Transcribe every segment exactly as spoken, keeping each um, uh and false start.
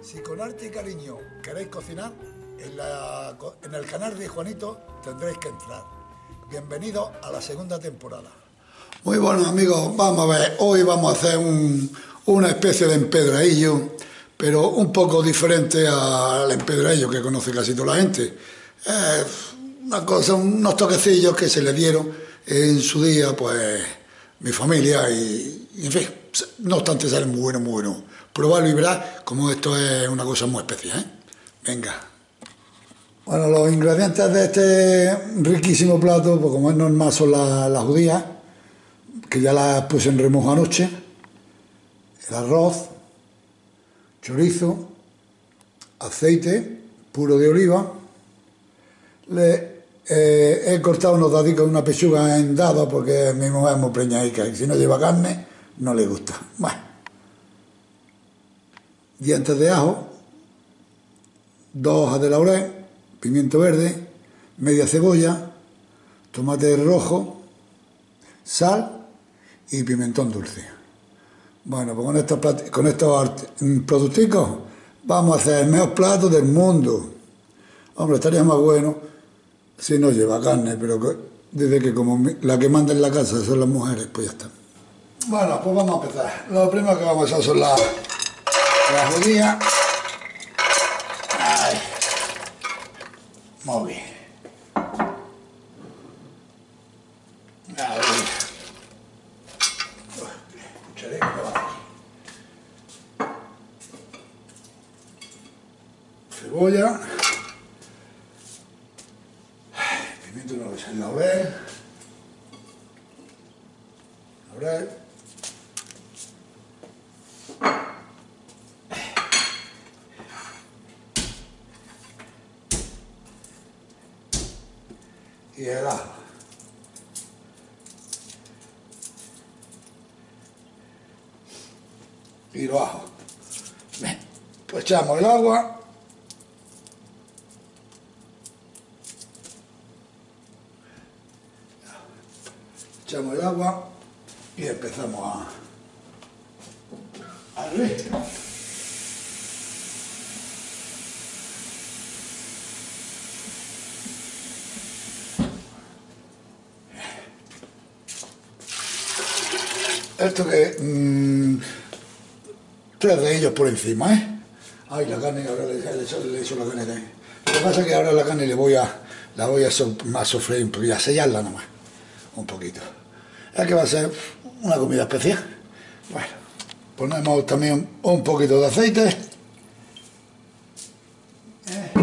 Si con arte y cariño queréis cocinar, en, la, en el canal de Juanito tendréis que entrar. Bienvenidos a la segunda temporada. Muy buenos amigos, vamos a ver, hoy vamos a hacer un, una especie de empedradillo, pero un poco diferente al empedradillo que conoce casi toda la gente. Eh, una cosa, unos toquecillos que se le dieron en su día, pues, mi familia y, y en fin, no obstante salen muy buenos, muy buenos. Probarlo y verás como esto es una cosa muy especial, ¿eh? Venga. Bueno, los ingredientes de este riquísimo plato, pues como es normal, son las, las judías, que ya las puse en remojo anoche, el arroz, chorizo, aceite puro de oliva, le eh, he cortado unos dadicos de una pechuga en dados porque mi mujer es muy preñadica y si no lleva carne no le gusta. Bueno, dientes de ajo, dos hojas de laurel, pimiento verde, media cebolla, tomate rojo, sal y pimentón dulce. Bueno, pues con estos, con estos producticos vamos a hacer el mejor plato del mundo. Hombre, estaría más bueno si no lleva carne, pero desde que como la que manda en la casa son las mujeres, pues ya está. Bueno, pues vamos a empezar. Lo primero que vamos a hacer son las, las judías. Ay. Muy bien. A ver. Cucharita que va aquí. Cebolla. Pimiento no lo sé. Laurel. Laurel. Y el ajo. Y los ajos. Bien, pues echamos el agua. Echamos el agua y empezamos a, a hervir. Esto que... Mmm, tres de ellos por encima, ¿eh? Ay, la carne, ahora le, le, le echo la carne también. Lo que pasa es que ahora la carne le voy a, la voy a, so, a sofreír un poquito, a sellarla nomás, un poquito. Es que va a ser una comida especial. Bueno, ponemos también un poquito de aceite. ¿Eh?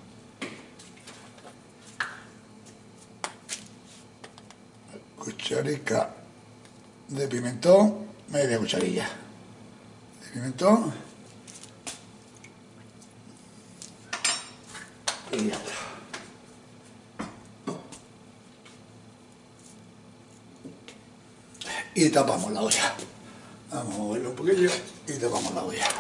Cucharica de pimentón, media cucharilla de pimentón y ya está. Y tapamos la olla. Vamos a moverlo un poquillo y tapamos la olla.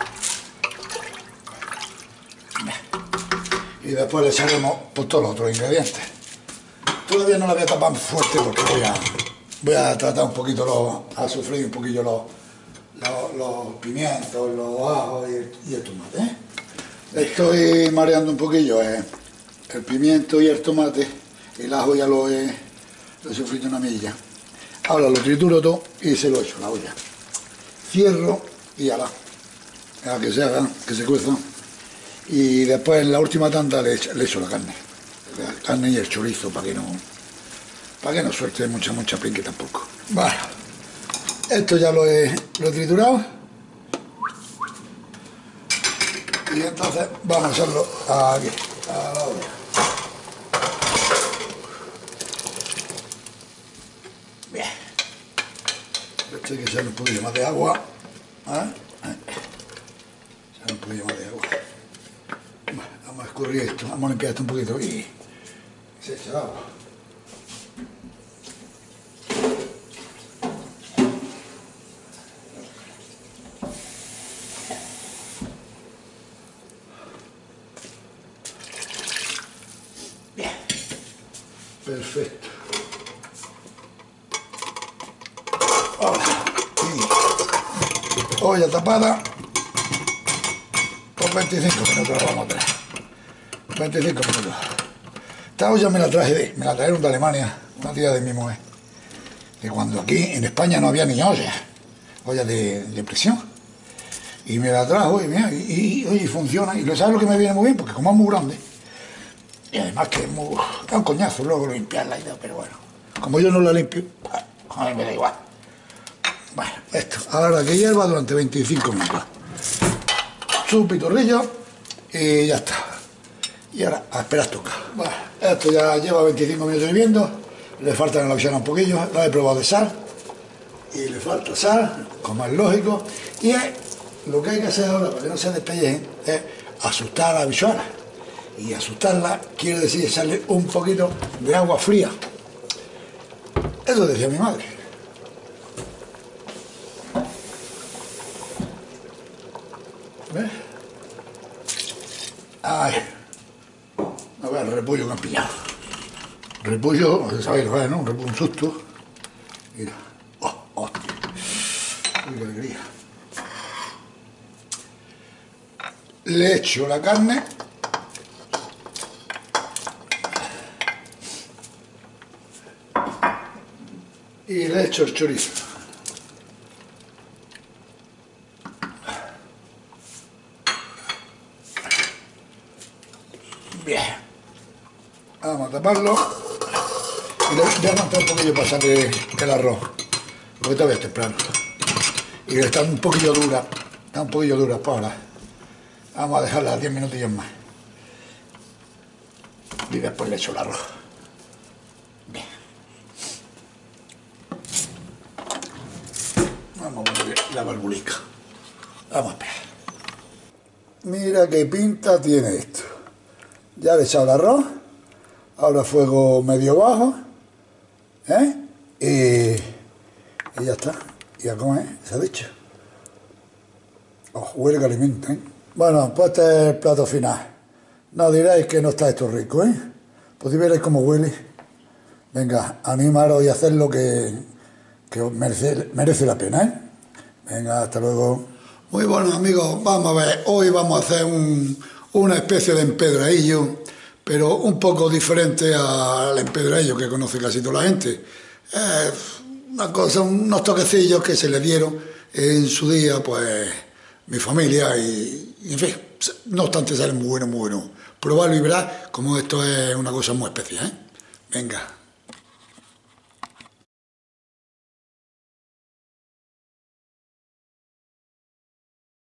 Y después le echaremos por todos los otros ingredientes. Todavía no la voy a tapar fuerte porque voy a Voy a tratar un poquito, los, a sofreír un poquillo los, los, los pimientos, los ajos y el, y el tomate, ¿eh? Estoy mareando un poquillo eh, el pimiento y el tomate, el ajo ya lo he, lo he sofrito una milla. Ahora lo trituro todo y se lo echo a la olla. Cierro y ala, a que se hagan, que se cuezan. Y después en la última tanda le echo, le echo la carne, la carne y el chorizo para que no... para que no suelte mucha, mucha pique tampoco. Bueno, esto ya lo he, lo he triturado. Y entonces vamos a hacerlo aquí, a la olla. Bien. Esto hay que echarle un poquillo más de agua. ¿Eh? Echarle un poquillo más de agua. Bueno, vamos a escurrir esto, vamos a limpiar esto un poquito y se echa el agua. Perfecto. Ahora, y olla tapada. Pues veinticinco minutos vamos a tener. veinticinco minutos. Esta olla me la traje de, me la trajeron de Alemania, una tía de mi mujer. Que cuando aquí en España no había ni ollas, ollas de, de presión. Y me la trajo y, mira, y, y, y funciona. Y lo sabes lo que me viene muy bien, porque como es muy grande, y además que es muy, da un coñazo luego limpiarla y tal, pero bueno, como yo no la limpio, a mí me da igual. Bueno, esto, ahora que hierva durante veinticinco minutos. Su pitorrillo y ya está. Y ahora a esperar toca. Bueno, esto ya lleva veinticinco minutos hirviendo, le falta en la visión un poquillo, la he probado de sal, y le falta sal, como es lógico, y es, lo que hay que hacer ahora para que no se despellejen es asustar a la bichuela. Y asustarla quiere decir echarle un poquito de agua fría. Eso decía mi madre. ¿Ves? Ay, a ver el repollo que han pillado. Repollo, sabéis lo que es, ¿no? Un repollo, un susto. Mira. Oh, hostia. Uy, qué alegría. Le echo la carne. Y le echo el chorizo. Bien. Vamos a taparlo. Y le voy a aguantar un poquillo para salir el arroz. Porque todavía es temprano. Y está un poquillo dura. Está un poquillo dura para ahora. Vamos a dejarla diez minutillos más. Y después le echo el arroz. Bien. Vamos a poner la barbulica. Vamos a esperar. Mira qué pinta tiene esto. Ya le he echado el arroz. Ahora fuego medio bajo. ¿Eh? Y, y ya está. Y a comer, se ha dicho. Oh, huele que alimenta, ¿eh? Bueno, pues este es el plato final. No diréis que no está esto rico, ¿eh? Pues si veréis cómo huele. Venga, animaros y hacedlo que, que merece, merece la pena, ¿eh? Venga, hasta luego. Muy buenos amigos, vamos a ver, hoy vamos a hacer un, una especie de empedradillo, pero un poco diferente al empedradillo que conoce casi toda la gente. Eh, una cosa, unos toquecillos que se le dieron en su día, pues, mi familia y, y en fin, no obstante salen muy buenos, muy buenos. Probarlo y verás como esto es una cosa muy especial, ¿eh? Venga.